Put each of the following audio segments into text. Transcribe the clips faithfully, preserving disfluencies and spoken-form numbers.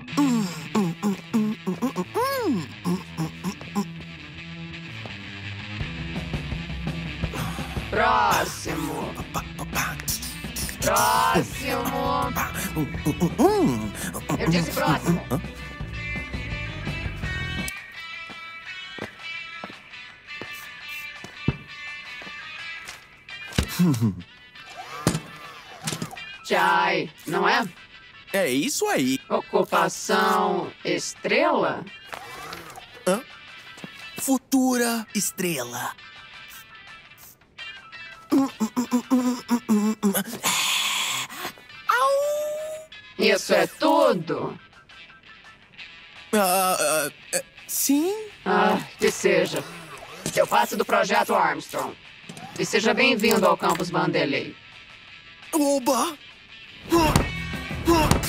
Próximo. Próximo. Eu disse próximo. Chai, não é? É isso aí. Ocupação estrela? Hã? Futura estrela. Isso é tudo? Ah, ah, ah, sim? Ah, que seja. Eu faço do Projeto Armstrong. E seja bem-vindo ao campus Vanderlei. Oba! Ah, ah.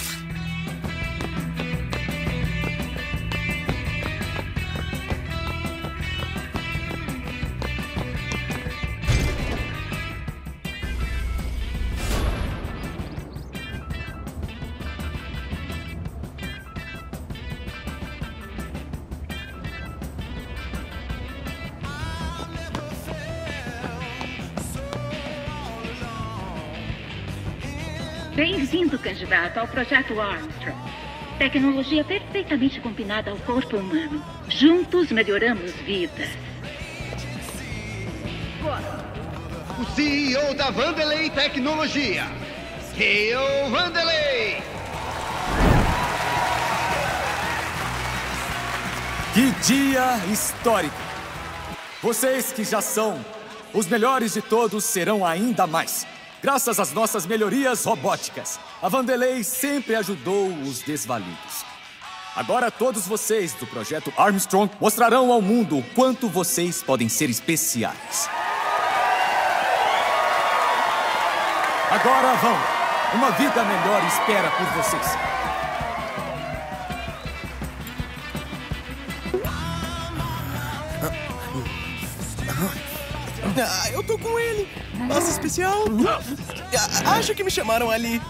Bem-vindo, candidato, ao Projeto Armstrong. Tecnologia perfeitamente combinada ao corpo humano. Juntos melhoramos vidas. O C E O da Vanderlei Tecnologia. Hail Vanderlei! Que dia histórico! Vocês que já são os melhores de todos serão ainda mais. Graças às nossas melhorias robóticas, a Vanderlei sempre ajudou os desvalidos. Agora todos vocês do Projeto Armstrong mostrarão ao mundo o quanto vocês podem ser especiais. Agora vão! Uma vida melhor espera por vocês. Ah, eu tô com ele. Nossa, especial. Ah, acho que me chamaram ali.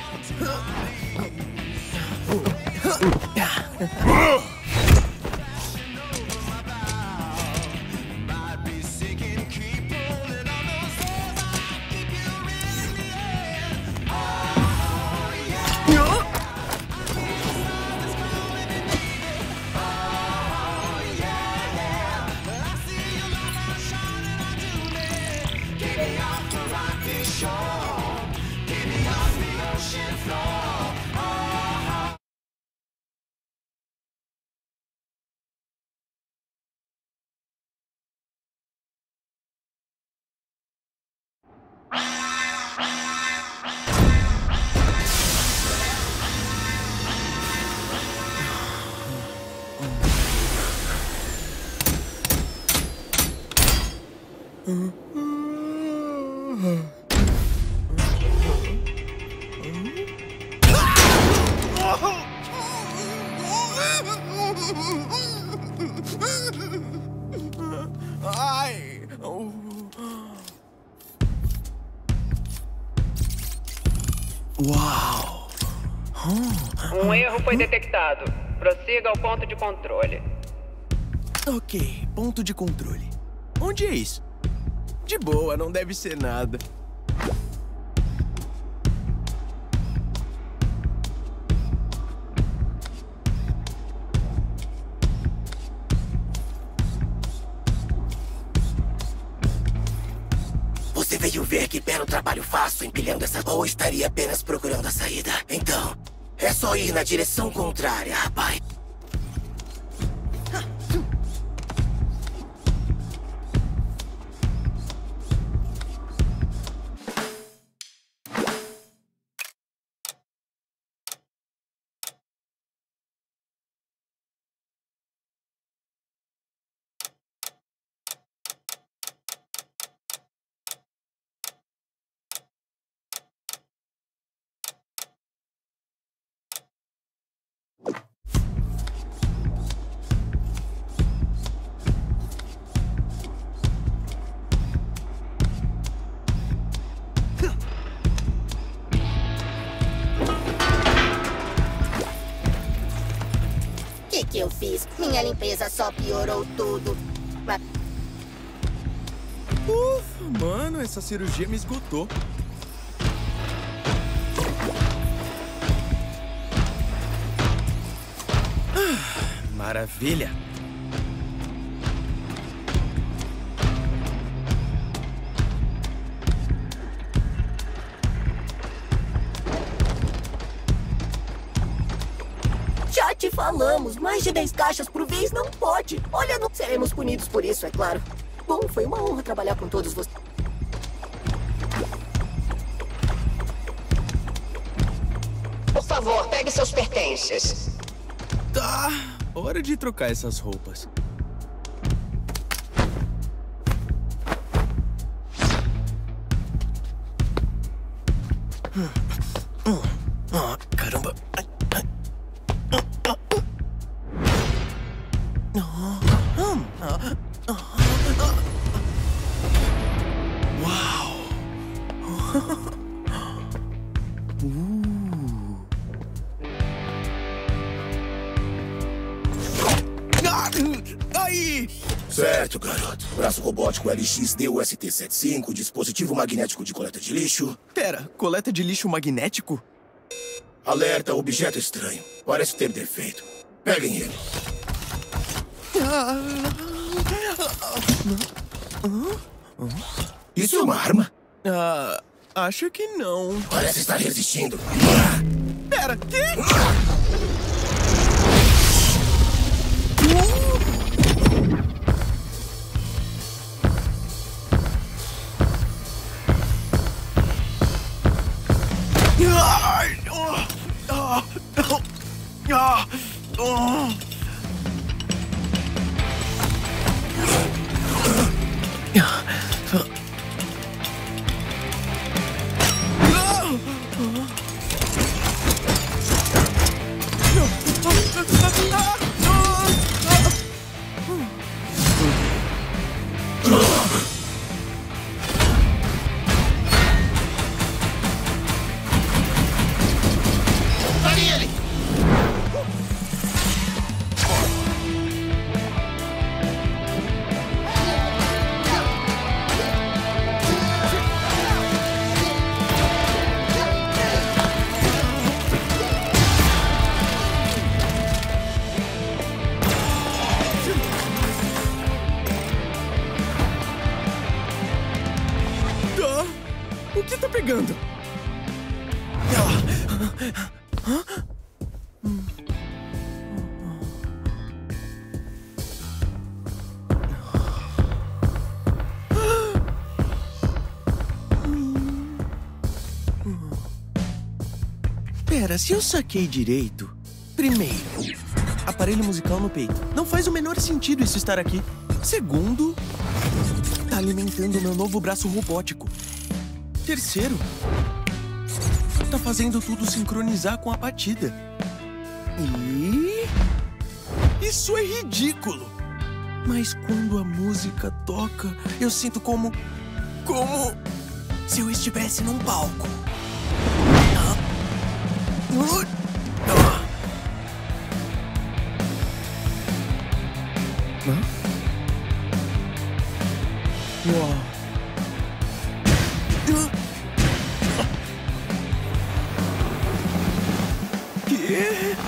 Ai. Uau. Um erro foi detectado. Prossiga ao ponto de controle. Ok, ponto de controle. Onde é isso? De boa, não deve ser nada. Você veio ver que belo trabalho faço empilhando essa... Ou estaria apenas procurando a saída? Então, é só ir na direção contrária, rapaz. que que eu fiz? Minha limpeza só piorou tudo. Mas... Ufa, mano, essa cirurgia me esgotou. Ah, maravilha. Já te falamos, mais de dez caixas por vez não pode. Olha, não seremos punidos por isso, é claro. Bom, foi uma honra trabalhar com todos vocês. Por favor, pegue seus pertences. Tá, hora de trocar essas roupas. Ah, caramba. Uau! uh. Aí! Certo, garoto. Braço robótico L X D U S T setenta e cinco, dispositivo magnético de coleta de lixo. Pera, coleta de lixo magnético? Alerta, objeto estranho. Parece ter defeito. Peguem ele. Isso é uma arma? Ah, acho que não. Parece estar resistindo. Pera, quê? O que tá pegando? Pera, se eu saquei direito... Primeiro, aparelho musical no peito. Não faz o menor sentido isso estar aqui. Segundo, tá alimentando meu novo braço robótico. Terceiro, tá fazendo tudo sincronizar com a batida. E... isso é ridículo. Mas quando a música toca, eu sinto como... como... se eu estivesse num palco. Hã? Uau. Que?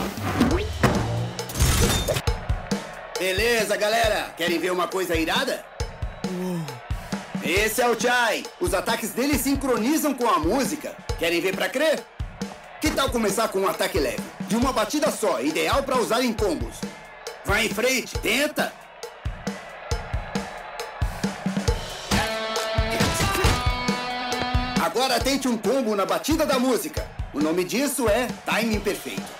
Beleza, galera. Querem ver uma coisa irada? Uh. Esse é o Chai. Os ataques dele sincronizam com a música. Querem ver pra crer? Que tal começar com um ataque leve? De uma batida só, ideal pra usar em combos. Vai em frente, tenta! Agora tente um combo na batida da música. O nome disso é timing perfeito.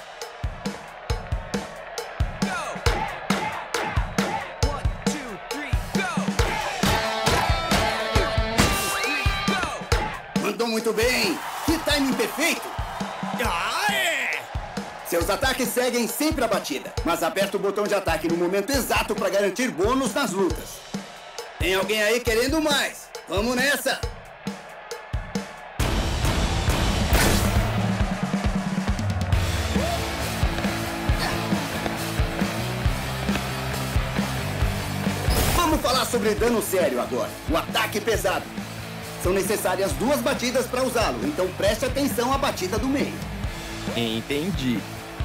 Mandou muito bem! Que timing perfeito! Ah, é! Seus ataques seguem sempre a batida, mas aperta o botão de ataque no momento exato para garantir bônus nas lutas. Tem alguém aí querendo mais? Vamos nessa! sobre dano sério agora. O ataque pesado. São necessárias duas batidas para usá-lo, então preste atenção à batida do meio. Entendi.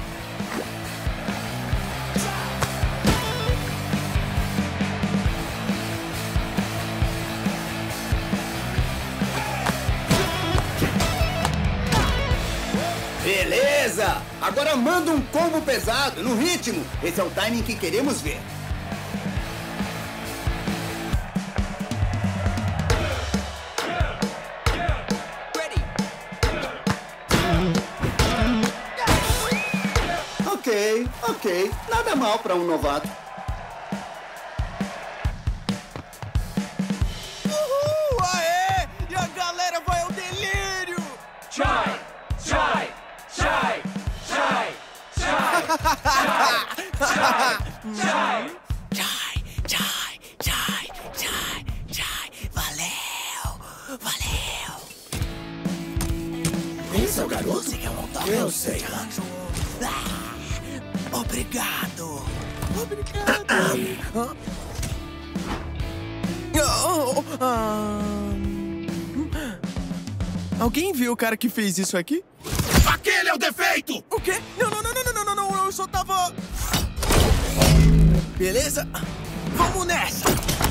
Beleza! Agora manda um combo pesado, no ritmo. Esse é o timing que queremos ver. Ok, ok. Nada mal para um novato. Uhul! Aê! E a galera vai ao delírio! Chai! Chai! Chai! Chai! Chai! Chai! Chai! Chai, chai, chai, chai, chai. Valeu, valeu. Esse é o garoto? Você quer montar? Eu sei. Ah, obrigado. Obrigado. Oh, oh, ah. Alguém viu o cara que fez isso aqui? Aquele é o defeito! O quê? Não, não, não, não, não, não, não, eu só tava... Beleza? Vamos nessa!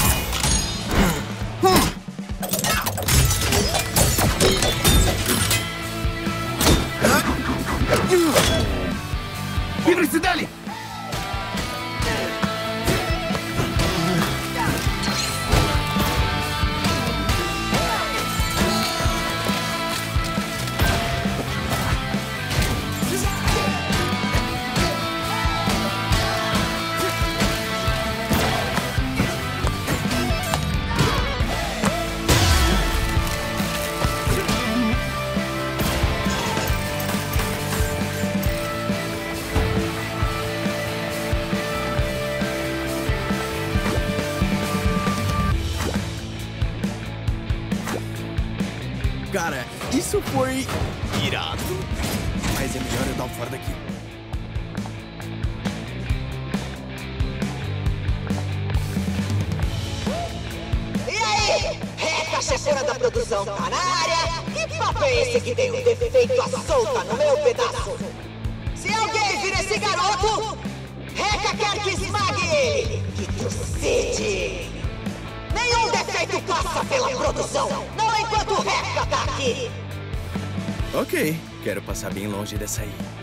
Livre-se dele! Cara, isso foi irado. Mas é melhor eu dar um fora daqui. E aí? Reca, chefona da produção, tá na área? Que papo é esse que tem um defeito à solta no meu pedaço? Se alguém vir esse garoto, Reca quer que esmague ele, que trucide! Nenhum defeito passa pela produção, não enquanto o Reca tá aqui! Ok, quero passar bem longe dessa aí.